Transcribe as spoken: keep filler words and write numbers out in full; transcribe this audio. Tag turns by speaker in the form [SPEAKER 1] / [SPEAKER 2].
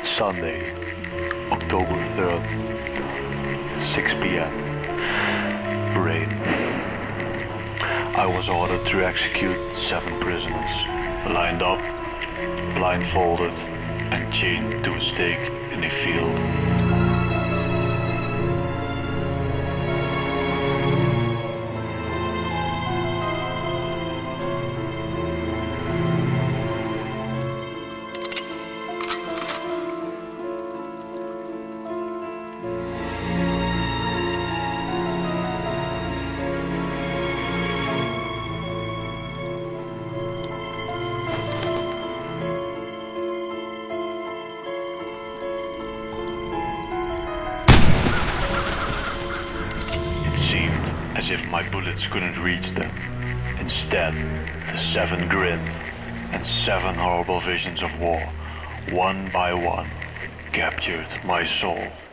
[SPEAKER 1] Sunday, October third, six p m Rain. I was ordered to execute seven prisoners, lined up, blindfolded, and chained to a stake in a field. As if my bullets couldn't reach them. Instead, the seven grinned, and seven horrible visions of war, one by one, captured my soul.